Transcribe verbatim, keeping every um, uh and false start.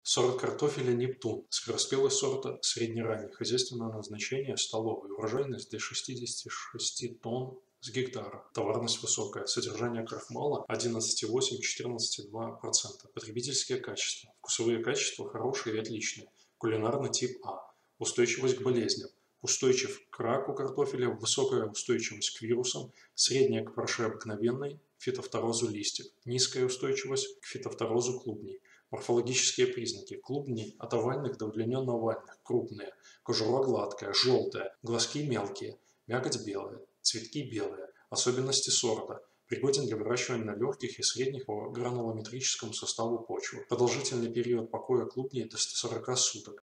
Сорт картофеля «Нептун», скороспелый сорта, среднеранний, хозяйственное назначение, столовый, урожайность до шестидесяти шести тонн с гектара, товарность высокая, содержание крахмала одиннадцать и восемь — четырнадцать и два процента, потребительские качества, вкусовые качества хорошие и отличные, кулинарный тип А, устойчивость к болезням, устойчив к раку картофеля, высокая устойчивость к вирусам, средняя к парше обыкновенной, фитофторозу листьев, низкая устойчивость к фитофторозу клубней. Морфологические признаки. Клубни от овальных до удлиненно-овальных, крупные, кожура гладкая, желтая, глазки мелкие, мякоть белая, цветки белые. Особенности сорта. Пригоден для выращивания на легких и средних по гранулометрическому составу почвы. Продолжительный период покоя клубней до ста сорока суток.